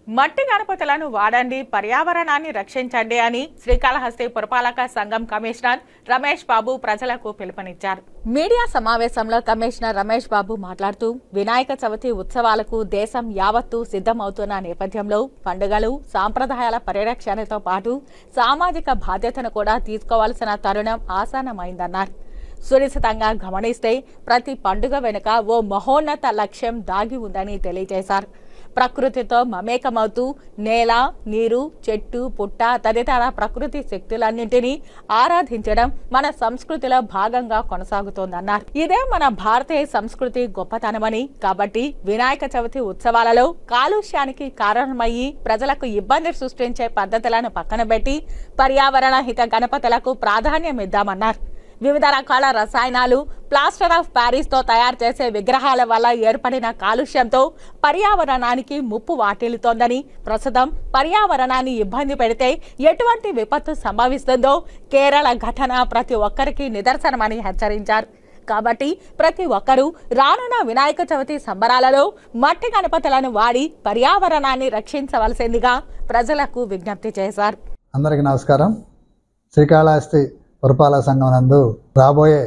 మట్టి గణపతులను వాడండి, పర్యావరణాన్ని రక్షించండి అని శ్రీకాళహస్తి పురపాలక సంఘం కమిషనర్ రమేష్ బాబు ప్రజలకు పిలుపునిచ్చారు. మీడియా సమావేశంలో కమిషనర్ రమేష్ బాబు మాట్లాడుతూ వినాయక చవితి ఉత్సవాలకు దేశం యావత్తు సిద్ధమవుతున్న నేపథ్యంలో పండుగలు, సాంప్రదాయాల పరిరక్షణతో పాటు సామాజిక బాధ్యతను కూడా తీసుకోవాల్సిన తరుణం ఆసన్నమైందన్నారు. సునిశ్చితంగా గమనిస్తే ప్రతి పండుగ వెనుక ఓ మహోన్నత లక్ష్యం దాగి ఉందని తెలియజేశారు. ప్రకృతితో మమేకమవుతూ నేల, నీరు, చెట్టు, పుట్ట తదితర ప్రకృతి శక్తులన్నింటినీ ఆరాధించడం మన సంస్కృతిలో భాగంగా కొనసాగుతోందన్నారు. ఇదే మన భారతీయ సంస్కృతి గొప్పతనమని, కాబట్టి వినాయక చవితి ఉత్సవాలలో కాలుష్యానికి కారణమయ్యి ప్రజలకు ఇబ్బంది సృష్టించే పద్ధతులను పక్కన పెట్టి పర్యావరణ హిత గణపతులకు ప్రాధాన్యమిద్దామన్నారు. వివిధ రకాల రసాయనాలు, ప్లాస్టర్ ఆఫ్ ప్యారిస్ తో తయారు చేసే విగ్రహాల వల్ల ఏర్పడిన కాలుష్యంతో పర్యావరణానికి ముప్పు వాటిల్లుతోందని, ప్రస్తుతం పర్యావరణాన్ని ఇబ్బంది పెడితే ఎటువంటి విపత్తు సంభవిస్తుందో కేరళ ఘటన ప్రతి ఒక్కరికి నిదర్శనమని హెచ్చరించారు. కాబట్టి ప్రతి ఒక్కరూ రానున్న వినాయక చవితి సంబరాలలో మట్టి గణపతులను వాడి పర్యావరణాన్ని రక్షించవలసిందిగా ప్రజలకు విజ్ఞప్తి చేశారు. అందరికీ నమస్కారం. శ్రీకాళహస్తి పురపాలక సంఘం నందు రాబోయే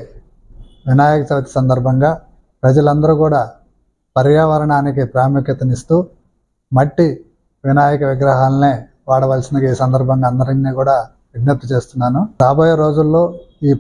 వినాయక చవితి సందర్భంగా ప్రజలందరూ కూడా పర్యావరణానికి ప్రాముఖ్యతనిస్తూ మట్టి వినాయక విగ్రహాలనే వాడవలసిందిగా ఈ సందర్భంగా అందరినీ కూడా విజ్ఞప్తి చేస్తున్నాను. రాబోయే రోజుల్లో ఈ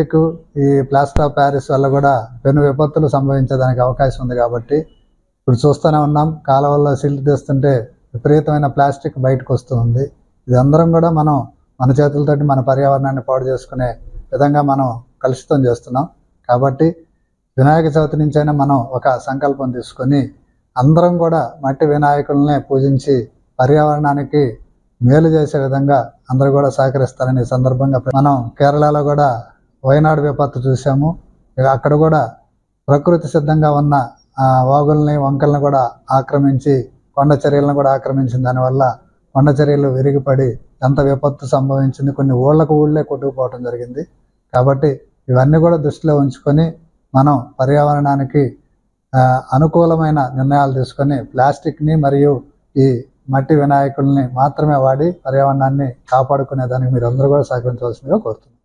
ప్లాస్టర్ ఆఫ్ ప్యారిస్ వల్ల కూడా పెను విపత్తులు సంభవించేదానికి అవకాశం ఉంది. కాబట్టి ఇప్పుడు చూస్తూనే ఉన్నాం, కాలువల్లో సిల్ట్ తెస్తుంటే విపరీతమైన ప్లాస్టిక్ బయటకు వస్తూ ఉంది. ఇది అందరం కూడా మనం మన చేతులతోటి మన పర్యావరణాన్ని పాడు చేసుకునే విధంగా మనం కలుషితం చేస్తున్నాం. కాబట్టి వినాయక చవితి నుంచైనా మనం ఒక సంకల్పం తీసుకొని అందరం కూడా మట్టి వినాయకులనే పూజించి పర్యావరణానికి మేలు చేసే విధంగా అందరూ కూడా సహకరిస్తారని సందర్భంగా మనం కేరళలో కూడా వయనాడు విపత్తు చూసాము. అక్కడ కూడా ప్రకృతి సిద్ధంగా ఉన్న వాగుల్ని, వంకల్ని కూడా ఆక్రమించి కొండ చర్యలను కూడా ఆక్రమించిన దానివల్ల కొండ చర్యలు విరిగిపడి ఎంత విపత్తు సంభవించింది. కొన్ని ఊళ్ళే కొట్టుకుపోవడం జరిగింది. కాబట్టి ఇవన్నీ కూడా దృష్టిలో ఉంచుకొని మనం పర్యావరణానికి అనుకూలమైన నిర్ణయాలు తీసుకొని ప్లాస్టిక్ని మరియు ఈ మట్టి వినాయకుల్ని మాత్రమే వాడి పర్యావరణాన్ని కాపాడుకునే దానికి మీరు అందరూ కూడా సహకరించవలసిందిగా కోరుతున్నాను.